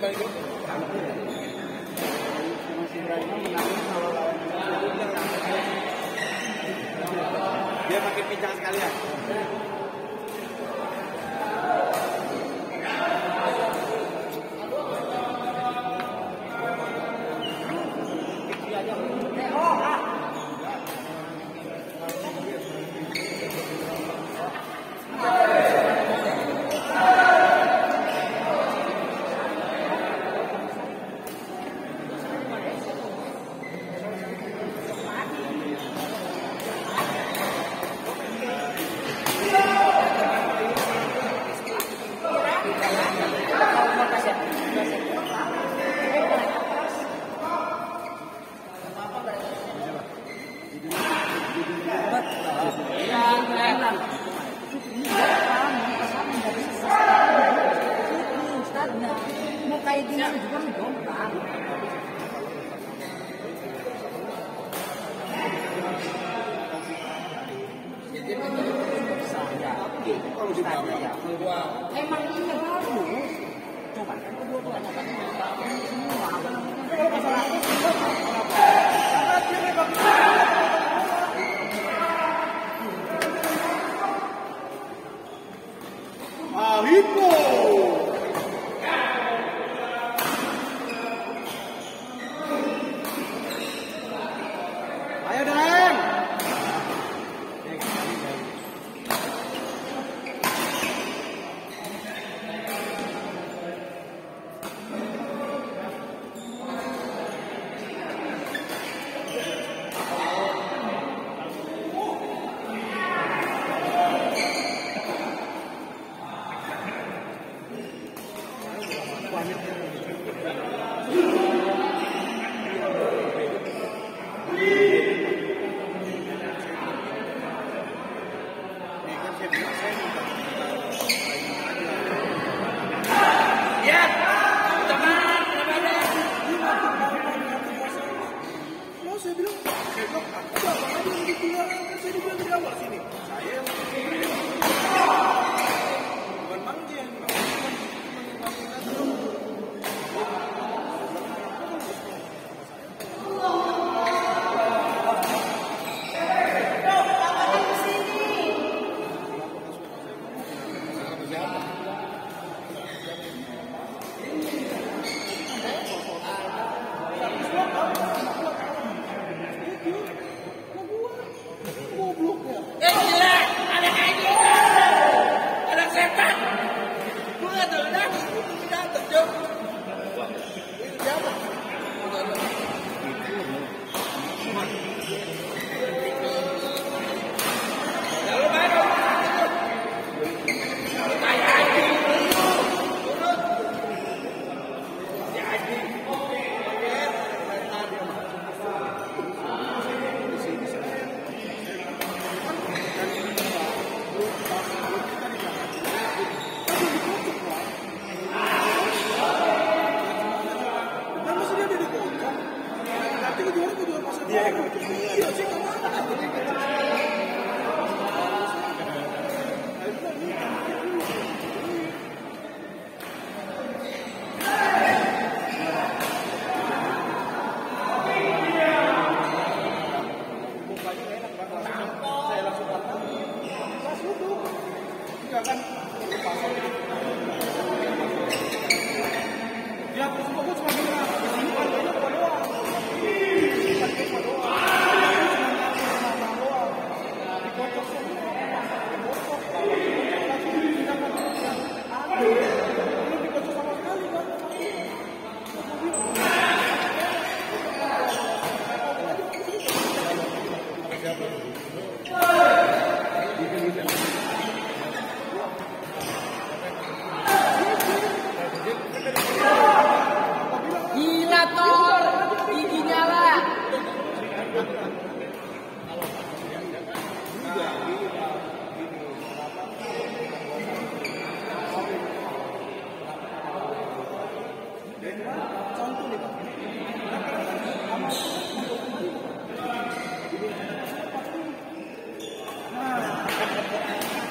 Dia makin pincang sekalian. Mau kayak gini juga menjombang. Emang ini bagus. Coba kan kedua-duanya kan semua. Kalau masalah Alipo. Ayo Dan. Saya bilang, apa ada yang dibilang, kan saya dibilang di awal sini. Saya bukan manggi yang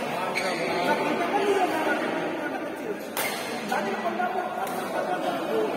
Tadi pendapat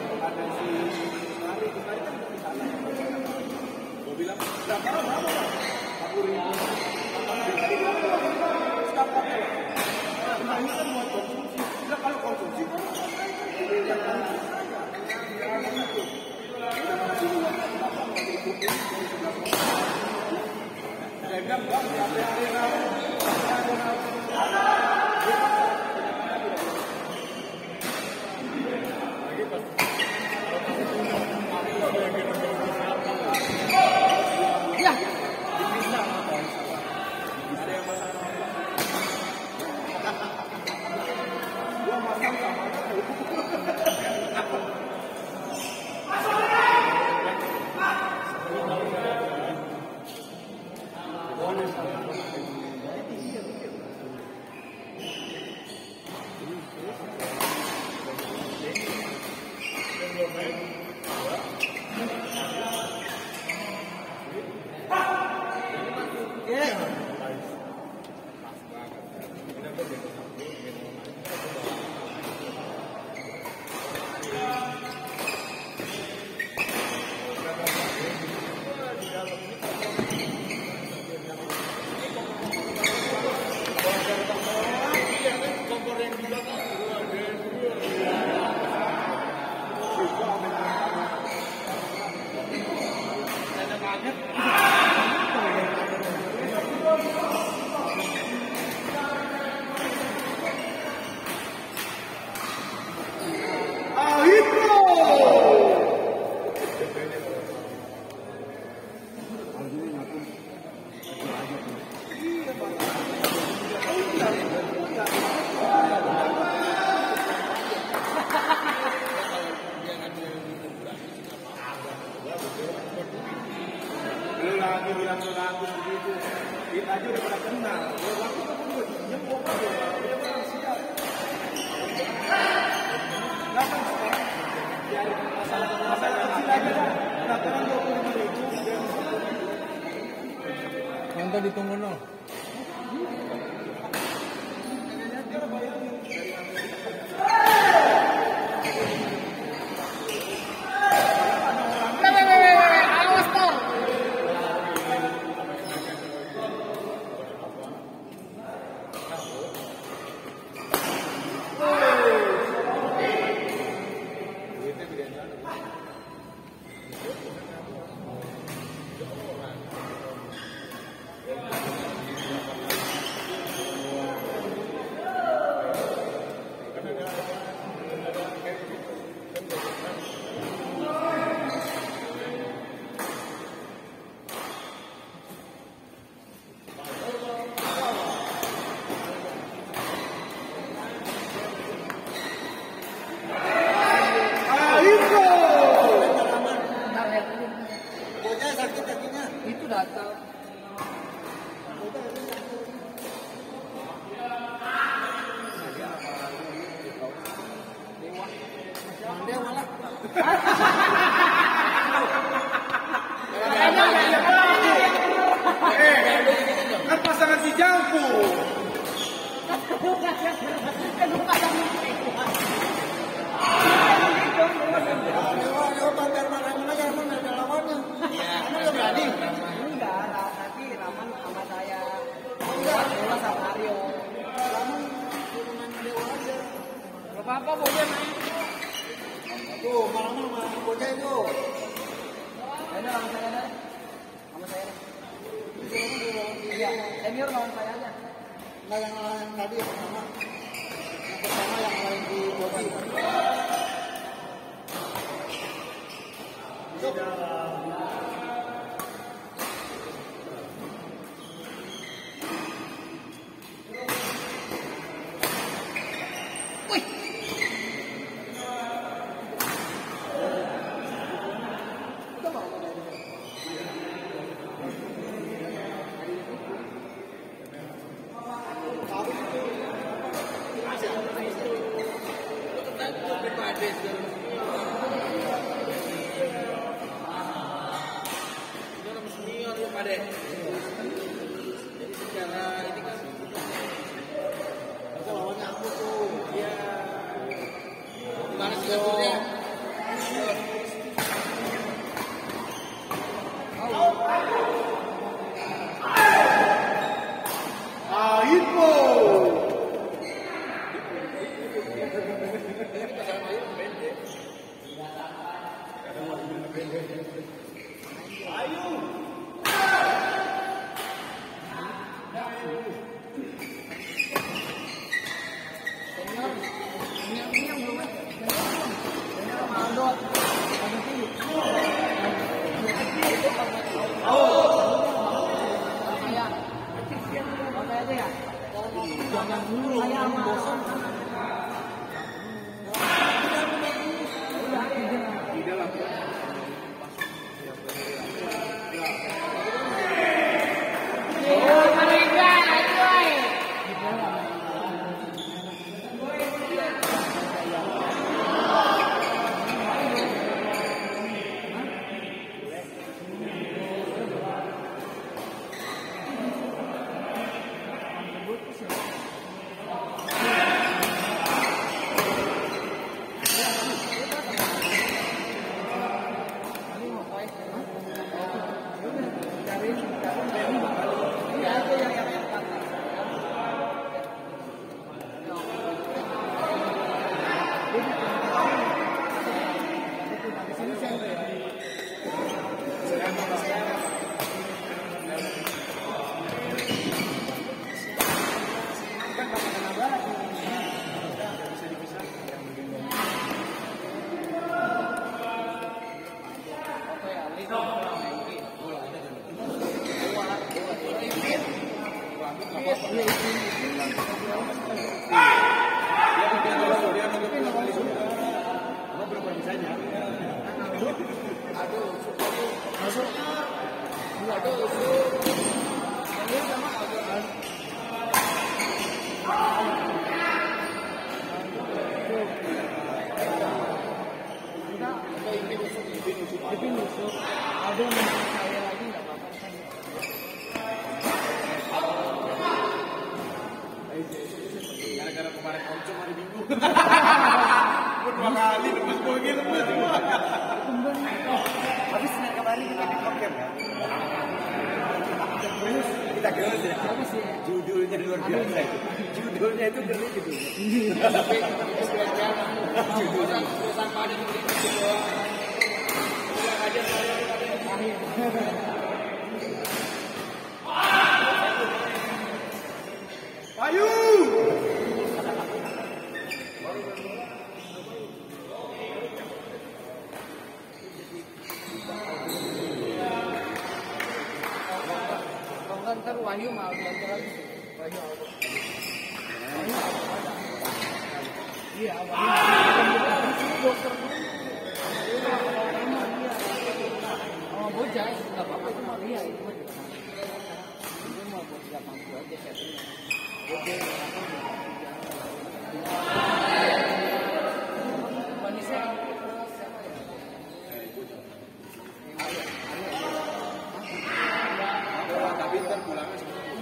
Nonton ditunggu no. Itu datang. Dewa lah. Kan pasangan si Jangku. Apa-apa boleh main. Tuh, malam-malam main bocah itu. Ini lawan saya ada. Sama saya. Iya, senior lawan saya aja. Nah, yang tadi yang pertama yang lain di body. aja ya. Jangan dulu, Saya kamu sama bosan. Di dalam. Gara-gara kemarin oncom hari Minggu. Dua kali lepas bogey lepas semua. habis kemarin kita di program ya. Kita geus ya. Habis ya. Judulnya luar biasa itu. Judulnya itu ngeri gitu. Tapi judulnya tanpa ada di Ayo. ntar Wahyu mau belajar lagi. Wahyu apa? Iya, Wahyu. Dokter oh, bocah itu nggak apa-apa itu mah iya itu mah. Ini mau buat gampang aja settingnya. Oke, Vanessa. Tapi ntar pulangnya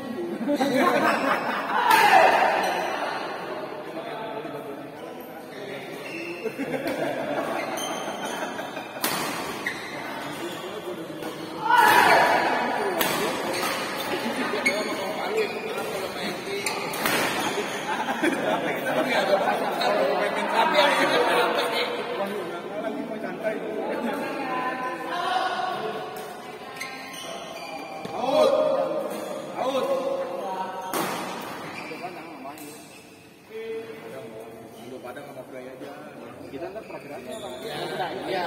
kita ntar pergerakannya Iya.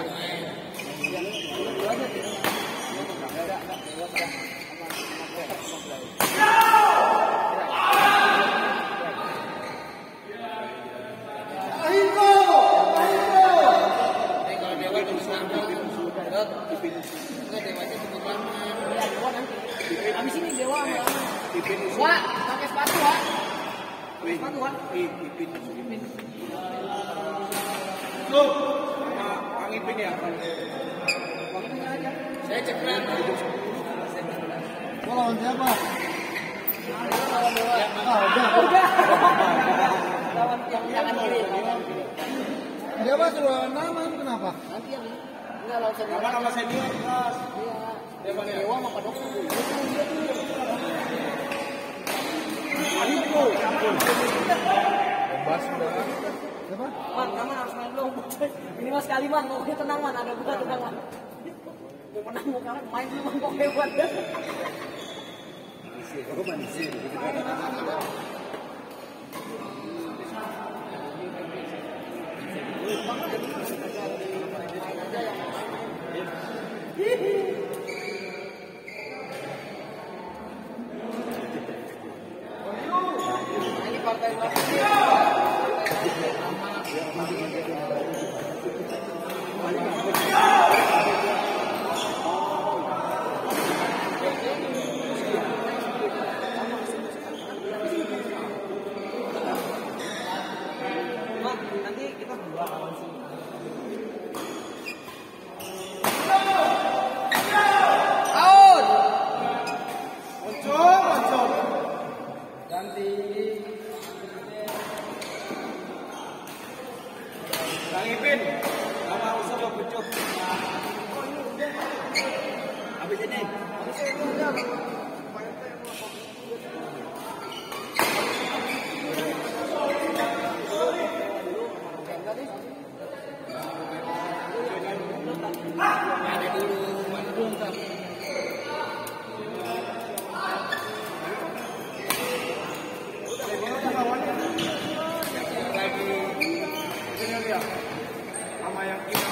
Habis ini Dewa Wah, pakai sepatu, Wak. Sepatu, Wak. Ipin. Loh, Bang Ipin ya? Saya cek berapa? Mau lawan siapa? Udah. Lawan yang jangan kiri. Dia mah suruh nama kenapa? Nanti ya, enggak lawan senior. Nama senior kelas. Iya. Dewa sama Pak Dokter. Ayo, bebas udah. Siapa? Man, aman harus main dulu. Ini mas sekali man, pokoknya tenang man, ada buka tenang man. Mau menang mau kalah, main dulu man, pokoknya buat. Oh, manusia. partai Nanti kita berdua kawan sih. ganti Bang Ipin, apa usah lo pucuk? Habis ini. Sama yang kita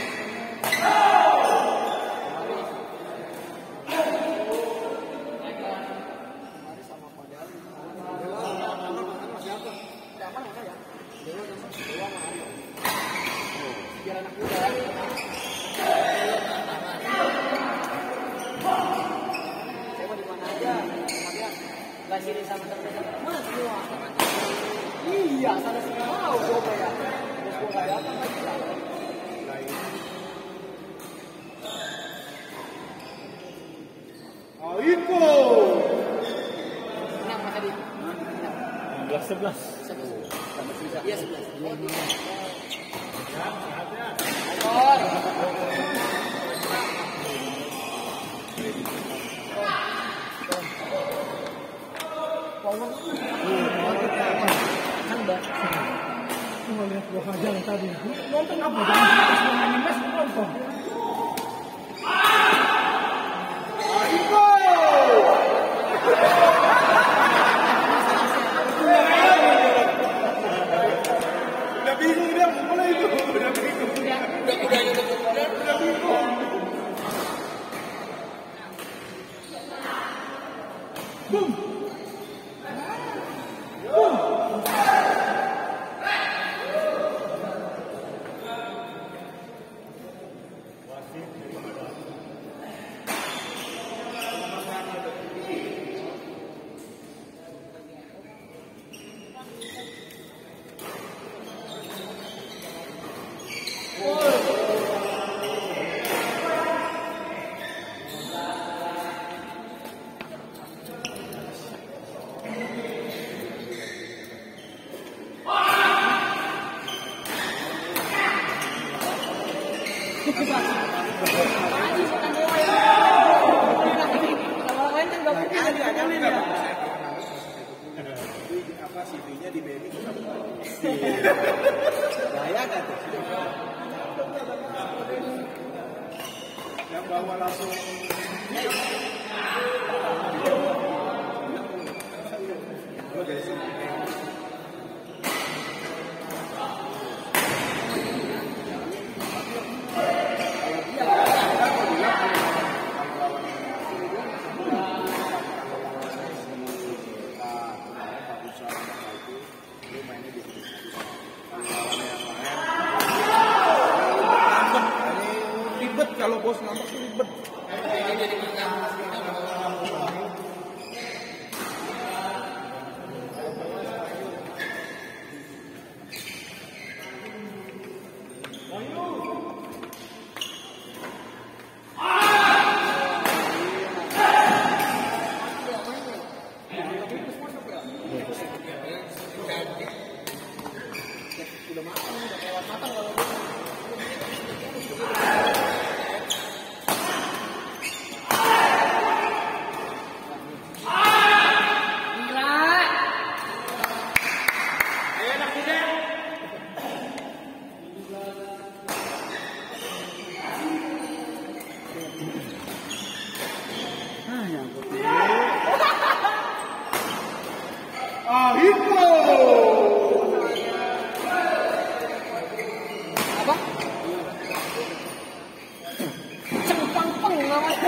Gak sini sama teman-teman mana semua? Iya, sana sini mau gue kayak, terus gue kayak apa lagi lah? Aiko. Ini apa tadi? 11. Iya 11. Lihat gua hajar tadi. Nonton apa? Jangan pas nonton. Aiko. Udah bingung dia mulai itu. Udah bingung. Udah bingung. Boom. Apa CV-nya di BNI? Bahaya nggak tuh? Yang bawa langsung. Ribet kalau bos ngambek tuh ribet. Aiko. Apa? Cengpang-peng namanya.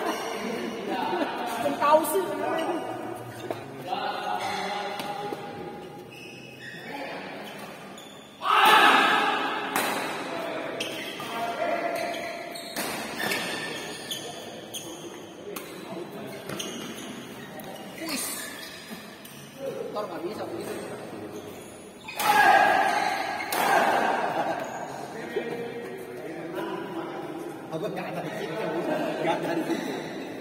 Tahu sih. motor nggak bisa begitu. Aku nggak ada di situ, nggak ada di situ.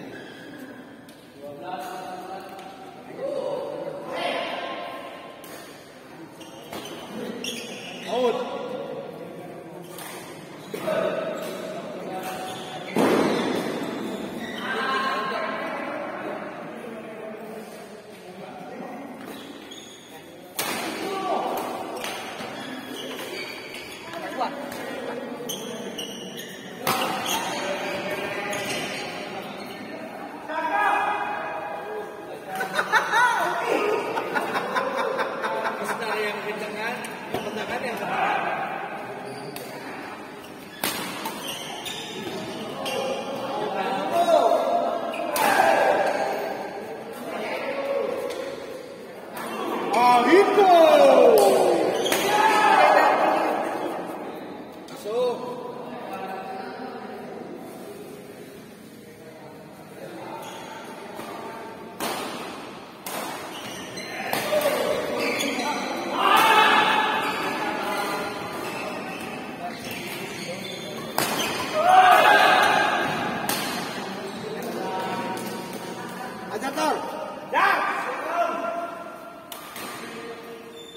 Out. Kuat. Yang kencang yang tendangan yang sekarang. Itu. Masuk. Ajar Tor. Ya.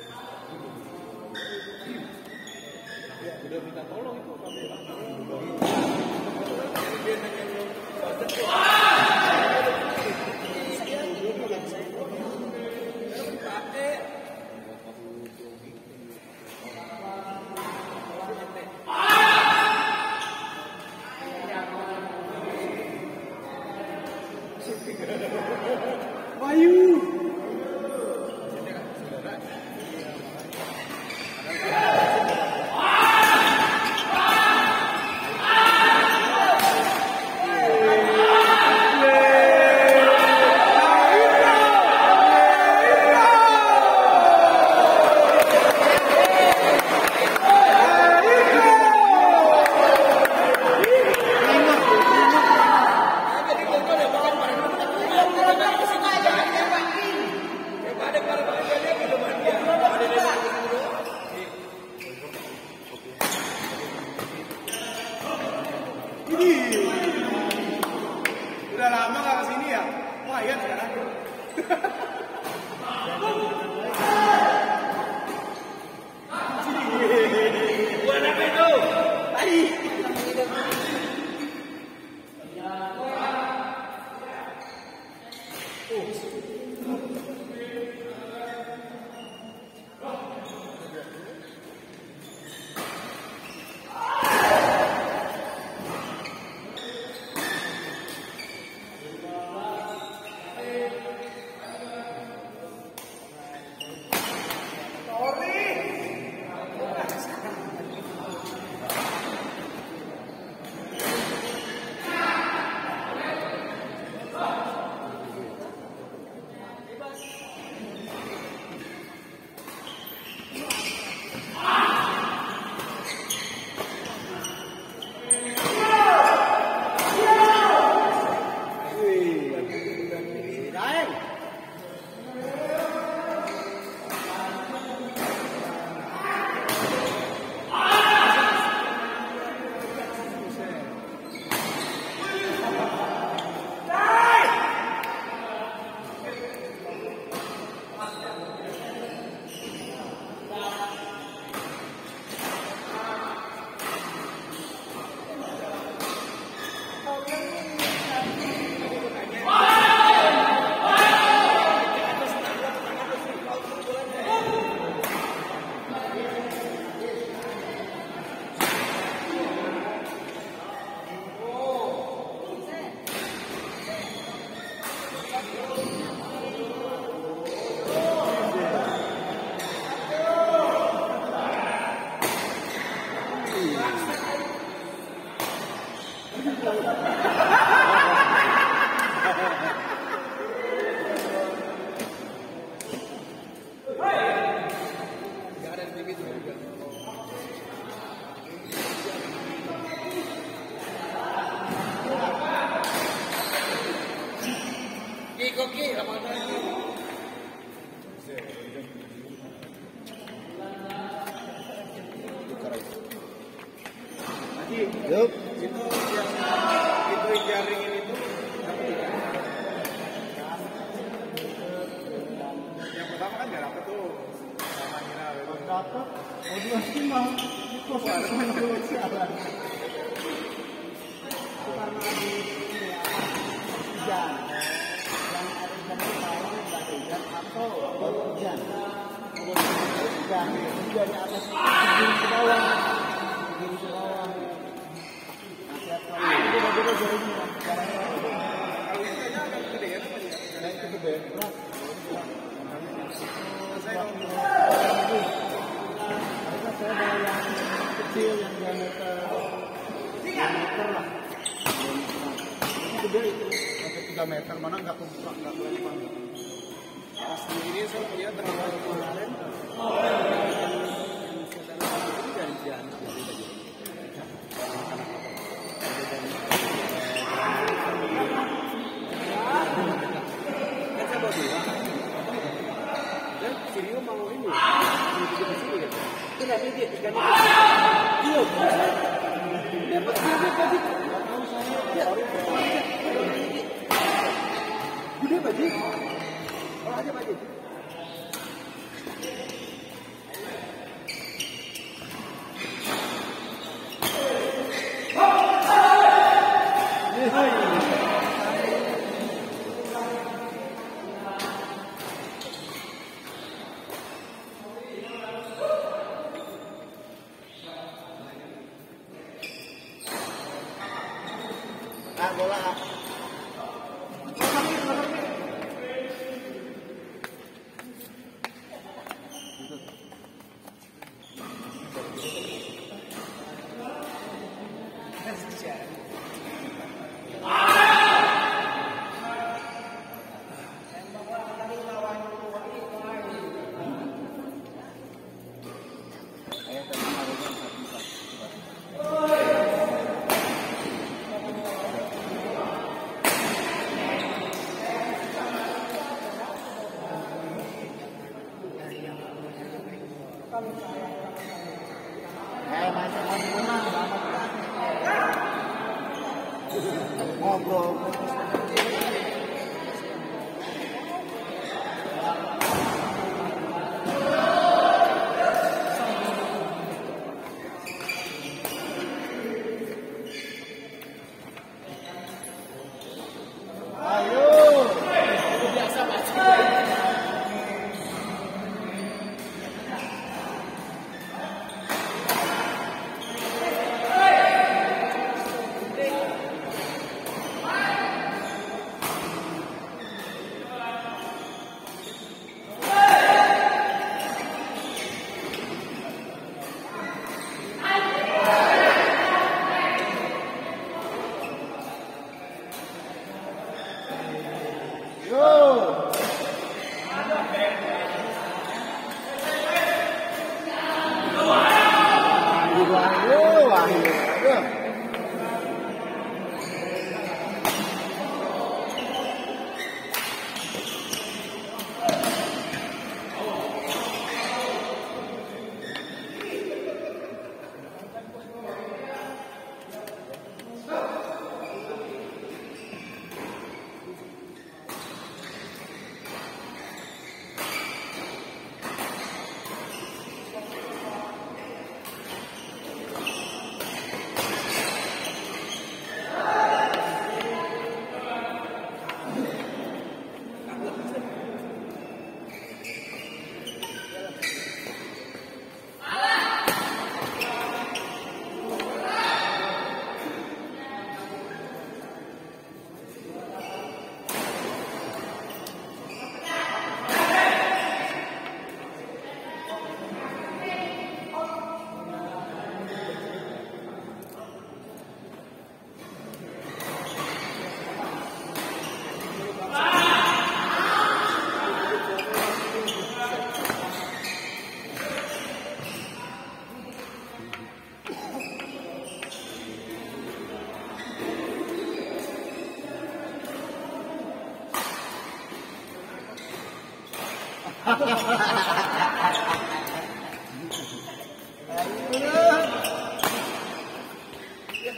Yup. Itu yang jaringin itu dapat ikan. Yang pertama kan nggak dapat tuh. Dapat, mau dua itu karena hujan, yang ada ikan itu kalau nggak ada ikan atau baru hujan, hujan di atas segini ke bawah, nasihat kali itu beda-beda jaringnya, caranya Kalau ikannya agak gede ya, itu gede, berat. saya kalau Saya bawa yang kecil yang diameter 3 meter lah. Itu gede itu. Sampai 3 meter mana nggak kebuka, nggak kelempar. pas ini saya punya terlalu kemarin. Gede baju, oh aja baju. Bola. Ngobrol.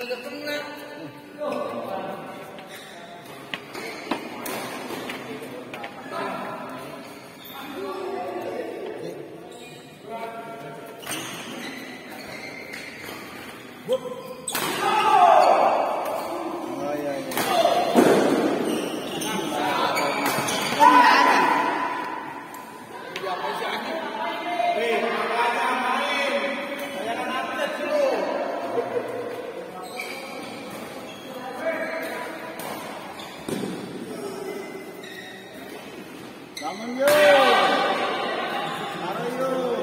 kagak kena. Oh iya iya. Bangun yuk. Ayo yuk.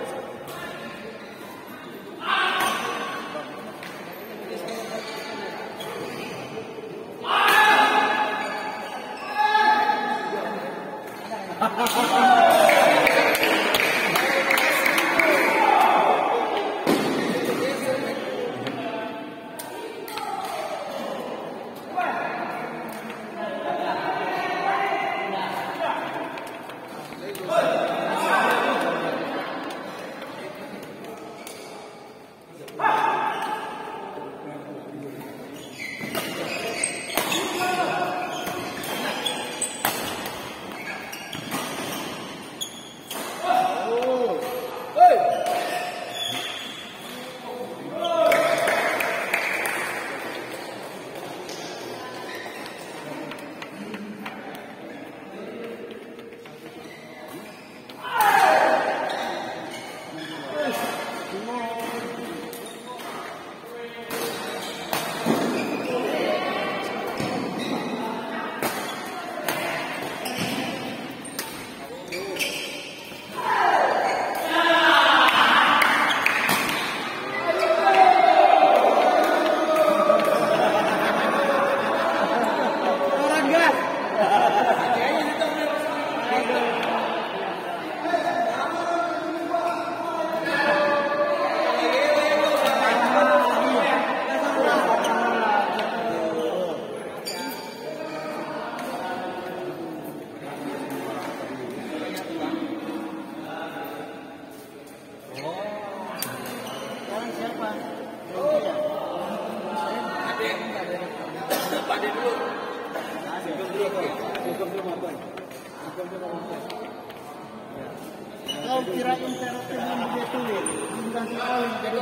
Kau kirain terotnya belum begitu ya? Bukan sekali, jadi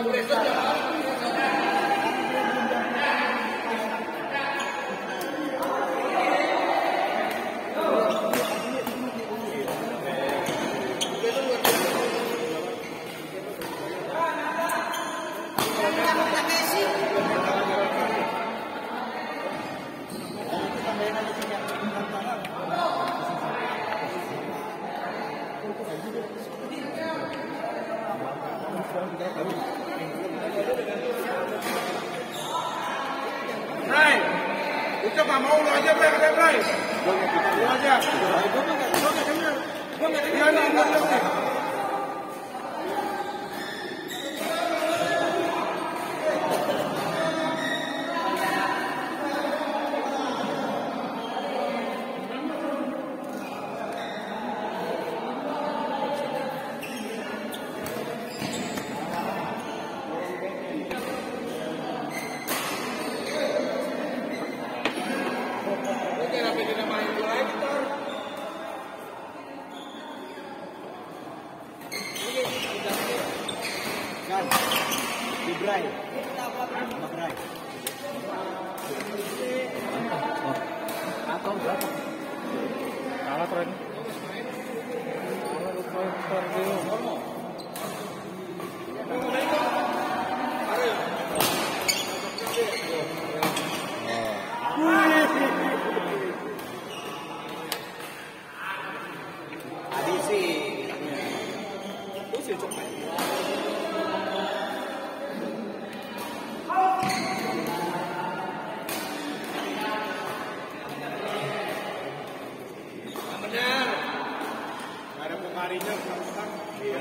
belum. Ray, udah nggak mau lu aja, Ray, kata Ray. Lu aja. Gua nggak dengar. Dibray. Magray. Atau berapa? Kalah tren. Adisi. Benar. Ada pemarinya belakang. Iya.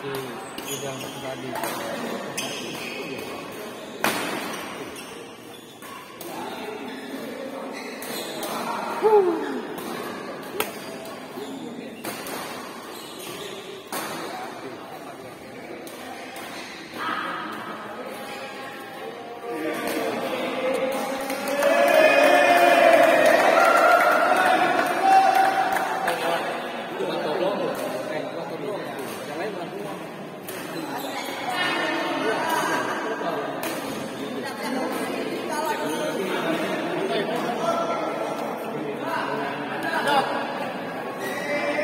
masih udang tadi. Woo.